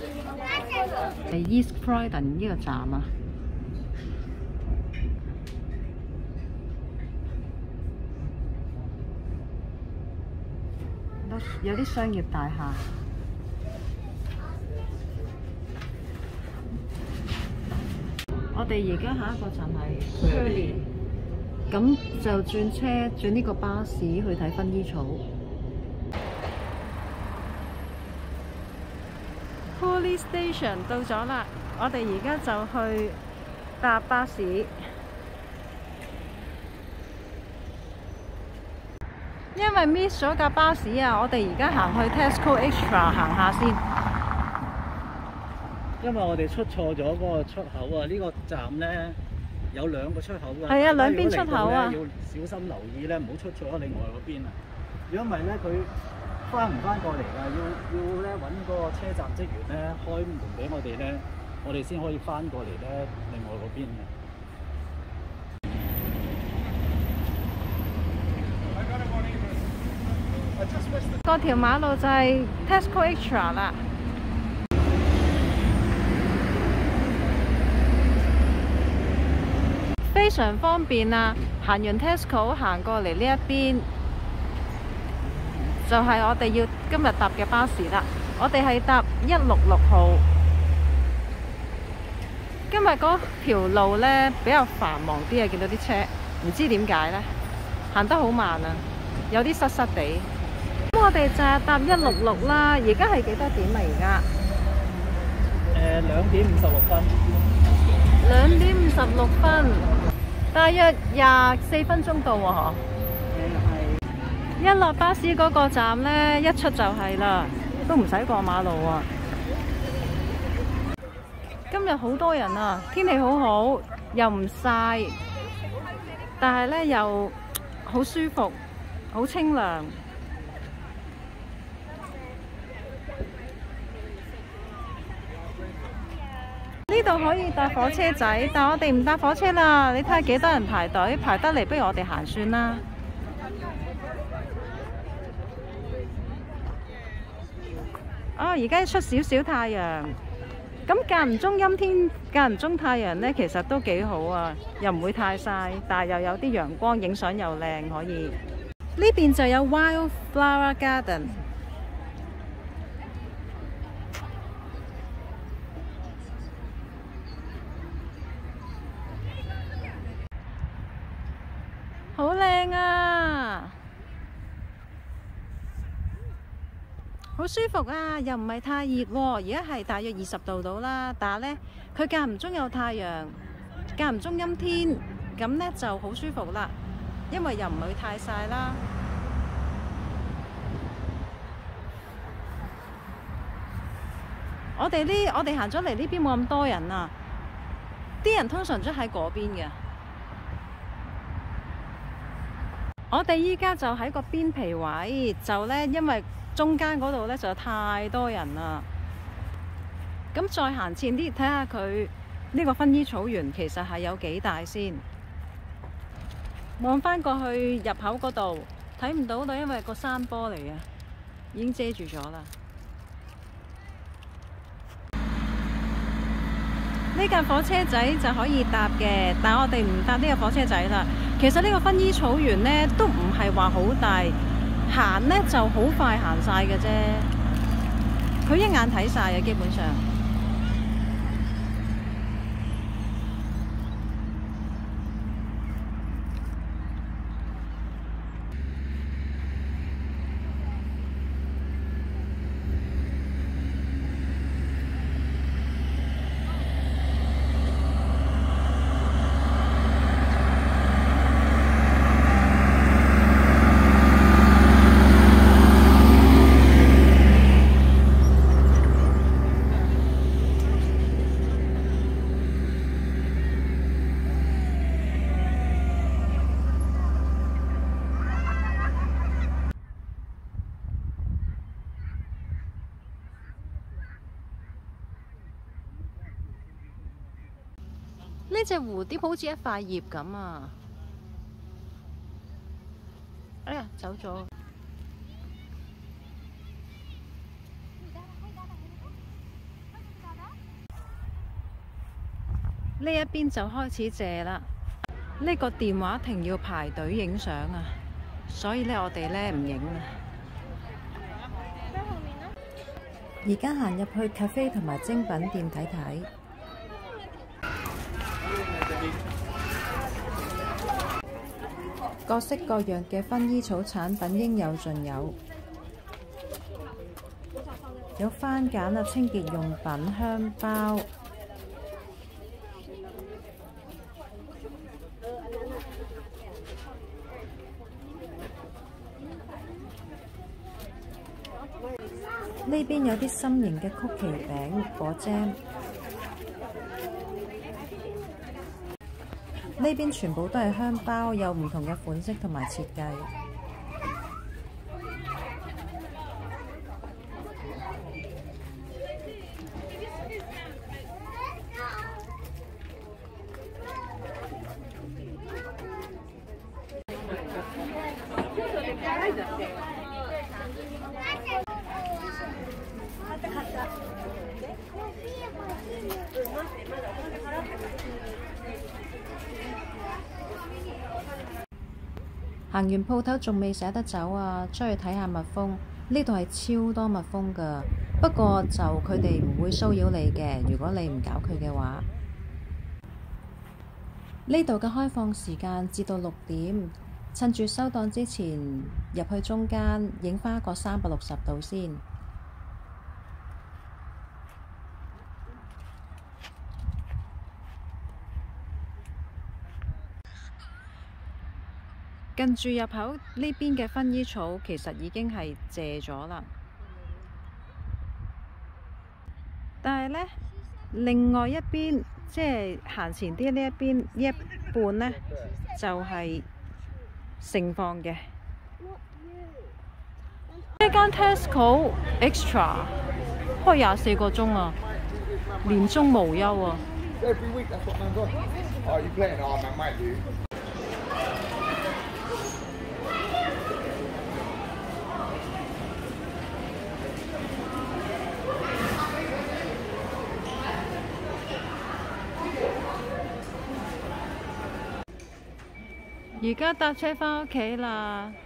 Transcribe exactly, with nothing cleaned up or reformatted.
係 East Croydon 呢個站啊。有啲商業大廈。我哋而家下一個站係 Purley， 咁就轉車轉呢個巴士去睇薰衣草。Purley Station 到咗啦，我哋而家就去搭巴士。因為 miss 咗架巴士啊，我哋而家行去 Tesco Extra 行下先。 因為我哋出錯咗嗰個出口啊！呢、這個站咧有兩個出口㗎。 係啊，兩邊出口啊！ 要小心留意咧，唔好出錯咗另外嗰邊啊！如果唔係咧，佢翻唔翻過嚟㗎，要要咧揾嗰個車站職員咧開門俾我哋咧，我哋先可以翻過嚟咧另外嗰邊嘅。 嗰條馬路就係 Tesco Extra 啦。非常方便啊！行完 Tesco 行過嚟呢一邊，就係、是、我哋要今日搭嘅巴士啦。我哋係搭一六六號。今日嗰條路呢比較繁忙啲啊，見到啲車，唔知點解呢，行得好慢啊，有啲塞塞地。咁我哋就係搭一六六啦。而家係幾多點啊？而家誒兩點五十六分。 兩點五十六分，大約廿四分鐘到喎，嗬。一落巴士嗰個站呢，一出就係啦，都唔使過馬路啊。今日好多人啊，天氣好好，又唔曬，但係呢又好舒服，好清涼。呢度可以搭火車仔，但我哋唔搭火車啦。你睇下幾多人排隊，排得嚟，不如我哋行算啦。哦，而家出少少太陽，咁間唔中陰天，間唔中太陽呢，其實都幾好啊，又唔會太曬，但係又有啲陽光，影相又靚可以。呢邊就有 Wildflower Garden。好靚啊，好舒服啊，又唔係太熱喎。而家係大約二十度到啦，但係呢，佢間唔中有太陽，間唔中陰天，咁呢就好舒服啦。因為又唔會太曬啦。我哋呢，我哋行咗嚟呢邊冇咁多人啊，啲人通常都喺嗰邊嘅。我哋依家就喺個邊皮位，就呢，因為中間嗰度呢就太多人啦。咁再行前啲，睇下佢呢個薰衣草園其實係有幾大先。望返過去入口嗰度，睇唔到啦，因為個山坡嚟嘅，已經遮住咗啦。呢架火車仔就可以搭嘅，但我哋唔搭呢個火車仔啦。其實呢個薰衣草園呢都唔係話好大，行呢就好快行晒嘅啫。佢一眼睇晒嘅，基本上。呢隻蝴蝶好似一塊葉咁啊！哎呀，走咗。 呢一邊就開始謝啦。呢個電話亭要排隊影相啊，所以呢，我哋呢唔影啦。而家行入去 cafe 同埋精品店睇睇。各式各樣嘅薰衣草產品應有盡有，有番梘啊、清潔用品、香包。呢邊有啲心形嘅曲奇餅、果醬。呢邊全部都係香包，有唔同嘅款式同埋設計。行完鋪頭仲未捨得走啊，出去睇下蜜蜂。呢度係超多蜜蜂㗎，不過就佢哋唔會騷擾你嘅，如果你唔搞佢嘅話。呢度嘅開放時間至到六點，趁住收檔之前入去中間影返一個三百六十度先。近住入口呢邊嘅薰衣草其實已經係謝咗啦，但係呢，另外一邊即係行前啲呢一邊呢一半呢，就係盛放嘅。呢間 Tesco Extra 開廿四個鐘啊，年終無休啊！而家搭車返屋企啦。